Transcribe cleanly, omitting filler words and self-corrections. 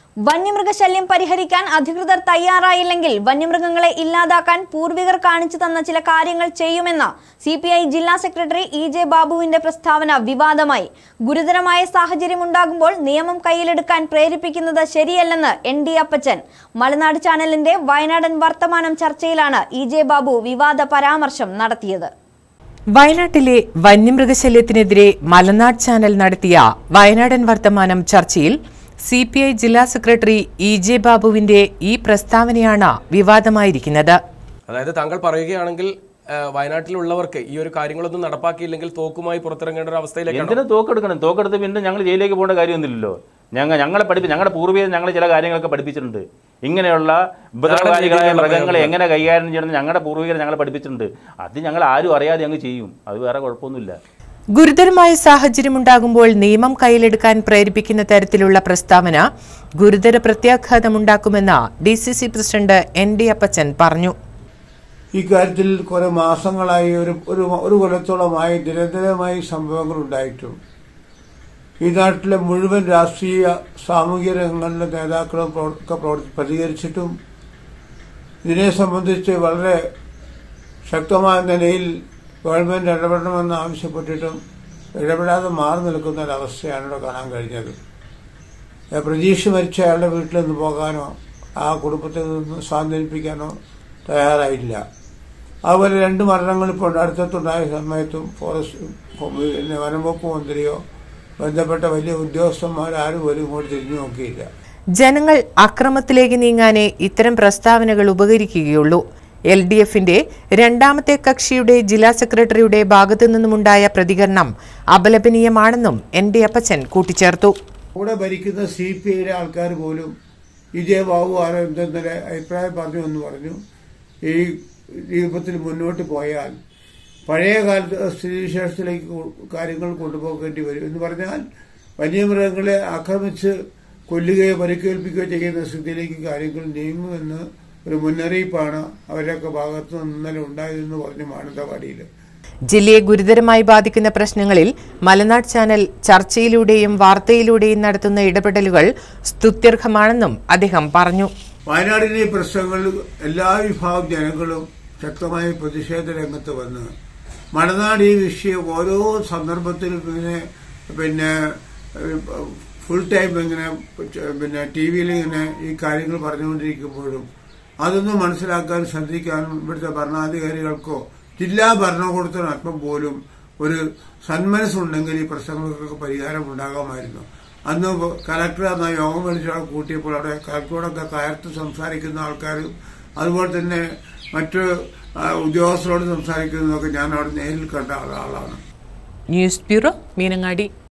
വന്യമൃഗശല്യം പരിഹരിക്കാൻ അധികൃതർ തയ്യാറായില്ലെങ്കിൽ വന്യമൃഗങ്ങളെ ഇല്ലാതാക്കാൻ പൂർവികർ കാണിച്ചു തന്ന ചില കാര്യങ്ങൾ ചെയ്യുമെന്ന സിപിഐ ജില്ലാ സെക്രട്ടറി ഇ.ജെ. ബാബുവിന്റെ പ്രസ്താവന വിവാദമായി. ഗുരുതരമായ സാഹചര്യമുണ്ടാകുമ്പോൾ നിയമം കയ്യിലെടുക്കാൻ പ്രേരിപ്പിക്കുന്നത് ശരിയല്ലെന്ന് എൻ.ഡി. അപ്പച്ചൻ. മലനാട് ചാനലിന്റെ വയനാടൻ വർത്തമാനം ചർച്ചയിലാണ് ഇ.ജെ. ബാബു വിവാദ പരാമർശം നടത്തിയത്. വയനാട്ടിലെ വന്യമൃഗശല്യത്തിനെതിരെ മലനാട് ചാനൽ നടത്തിയ വയനാടൻ വർത്തമാനം ചർച്ചയിൽ സിപിഐ ജില്ലാ സെക്രട്ടറി ഇ.ജെ. ബാബുവിന്റെ ഈ പ്രസ്താവനയാണ് വിവാദമായിരിക്കുന്നത്. അതായത് താങ്കൾ പറയുകയാണെങ്കിൽ വയനാട്ടിലുള്ളവർക്ക് ഈ ഒരു കാര്യങ്ങളൊന്നും നടപ്പാക്കിയില്ലെങ്കിൽ തോക്കുമായി പുറത്തിറങ്ങേണ്ട ഒരു അവസ്ഥയിലേക്ക് എന്തിനാ തോക്കെടുക്കണം? തോക്കെടുത്ത് പിന്നെ ഞങ്ങൾ ജയിലിലേക്ക് പോകേണ്ട കാര്യമൊന്നുമില്ലല്ലോ. ഞങ്ങളുടെ പൂർവികർ ഞങ്ങൾ ചില കാര്യങ്ങളൊക്കെ പഠിപ്പിച്ചിട്ടുണ്ട്. ഇങ്ങനെയുള്ള ഉപദ്രവകാരികളായ മൃഗങ്ങളെ എങ്ങനെ കൈകാര്യം ചെയ്യണമെന്ന് ഞങ്ങളുടെ പൂർവികർ ഞങ്ങളെ പഠിപ്പിച്ചിട്ടുണ്ട്. അത് ഞങ്ങൾ ആരും അറിയാതെ അങ്ങ് ചെയ്യും. അത് വേറെ കുഴപ്പമൊന്നുമില്ല. ഗുരുതരമായ സാഹചര്യമുണ്ടാകുമ്പോൾ നിയമം കയ്യിലെടുക്കാൻ പ്രേരിപ്പിക്കുന്ന തരത്തിലുള്ള പ്രസ്താവന ഗുരുതര പ്രത്യാഘാതമുണ്ടാക്കുമെന്ന് DCC പ്രസിഡന്റ് എൻ.ഡി. അപ്പച്ചൻ പറഞ്ഞു. ഇക്കാര്യത്തിൽ കുറെ മാസങ്ങളായി ഒരു കൊല്ലത്തോളമായി നിരന്തരമായി സംഭവങ്ങൾ ഉണ്ടായിട്ടും ഈ നാട്ടിലെ മുഴുവൻ രാഷ്ട്രീയ സാമൂഹിക രംഗങ്ങളിലെ നേതാക്കളും ഒക്കെ പ്രതികരിച്ചിട്ടും ഇതിനെ സംബന്ധിച്ച് വളരെ ശക്തമായ നിലയിൽ ഗവൺമെന്റ് ഇടപെടണമെന്ന് ആവശ്യപ്പെട്ടിട്ടും ഇടപെടാതെ മാറി നിൽക്കുന്ന ഒരവസ്ഥയാണ് ഇവിടെ കാണാൻ കഴിഞ്ഞത്. പ്രതീക്ഷ മരിച്ച അയാളുടെ വീട്ടിൽ നിന്ന് പോകാനോ ആ കുടുംബത്തിൽ നിന്ന് സ്വാതന്ത്ര്യപ്പിക്കാനോ തയ്യാറായില്ല. അതുപോലെ 2 മരണങ്ങൾ ഇപ്പോൾ അടുത്തുണ്ടായ സമയത്തും വനംവകുപ്പ് മന്ത്രിയോ ബന്ധപ്പെട്ട വലിയ ഉദ്യോഗസ്ഥന്മാരും പോലും ഇങ്ങോട്ട് തിരിഞ്ഞു നോക്കിയില്ല. ജനങ്ങൾ അക്രമത്തിലേക്ക് നീങ്ങാനേ ഇത്തരം പ്രസ്താവനകൾ ഉപകരിക്കുകയുള്ളൂ. LDFന്റെ രണ്ടാമത്തെ കക്ഷിയുടെ ജില്ലാ സെക്രട്ടറിയുടെ ഭാഗത്തു നിന്നുമുണ്ടായ പ്രതികരണം അപലപനീയമാണെന്നും എൻ.ഡി. അപ്പച്ചൻ കൂട്ടിച്ചേർത്തു. കൂടെ ഭരിക്കുന്ന CPIയിലെ ആൾക്കാർ പോലും ഇ.ജെ. ബാബു ആരോ എന്തെന്നൊരു അഭിപ്രായം പറഞ്ഞു എന്ന് പറഞ്ഞു. ഈ രൂപത്തിൽ മുന്നോട്ട് പോയാൽ പഴയ കാലത്ത് സ്ഥിതിവിശേഷത്തിലേക്ക് കാര്യങ്ങൾ കൊണ്ടുപോകേണ്ടി വരും എന്ന് പറഞ്ഞാൽ വന്യമൃഗങ്ങളെ ആക്രമിച്ച് കൊല്ലുകയോ പരിക്കേൽപ്പിക്കുകയോ ചെയ്യുന്ന സ്ഥിതിയിലേക്ക് കാര്യങ്ങൾ നീങ്ങുമെന്ന് ഒരു മുന്നറിയിപ്പാണ് അവരൊക്കെ ഭാഗത്തു നിന്ന് ഇന്നലെ ഉണ്ടായതെന്ന് പറഞ്ഞു മാനന്തവാടിയിൽ. ജില്ലയെ ഗുരുതരമായി ബാധിക്കുന്ന പ്രശ്നങ്ങളിൽ മലനാട് ചാനൽ ചർച്ചയിലൂടെയും വാർത്തയിലൂടെയും നടത്തുന്ന ഇടപെടലുകൾ സ്തുത്യർഹമാണെന്നും അദ്ദേഹം പറഞ്ഞു. വയനാടിലെ പ്രശ്നങ്ങൾ എല്ലാ വിഭാഗം ജനങ്ങളും ശക്തമായ പ്രതിഷേധ രംഗത്ത് വന്ന് മലനാട് ഈ വിഷയം ഓരോ സന്ദർഭത്തിലും പിന്നെ ഫുൾ ടൈം ഇങ്ങനെ TV-യിൽ ഇങ്ങനെ ഈ കാര്യങ്ങൾ പറഞ്ഞുകൊണ്ടിരിക്കുമ്പോഴും അതൊന്നും മനസ്സിലാക്കാൻ ശ്രദ്ധിക്കാനും ഇവിടുത്തെ ഭരണാധികാരികൾക്കോ ജില്ലാ ഭരണകൂടത്തിനോ അല്പം പോലും ഒരു സന്മനസ്സുണ്ടെങ്കിൽ ഈ പ്രശ്നങ്ങൾക്കൊക്കെ പരിഹാരം ഉണ്ടാകാമായിരുന്നു. അന്ന് കലക്ടർ എന്ന യോഗം വിളിച്ചവിടെ കൂട്ടിയപ്പോൾ അവിടെ കലക്ടറോടൊക്കെ കയർത്ത് സംസാരിക്കുന്ന ആൾക്കാരും അതുപോലെ തന്നെ മറ്റ് ഉദ്യോഗസ്ഥരോട് സംസാരിക്കുന്നതൊക്കെ ഞാൻ അവിടെ നേരിൽ കണ്ട ആളാണ്. News bureau, Meenangadi.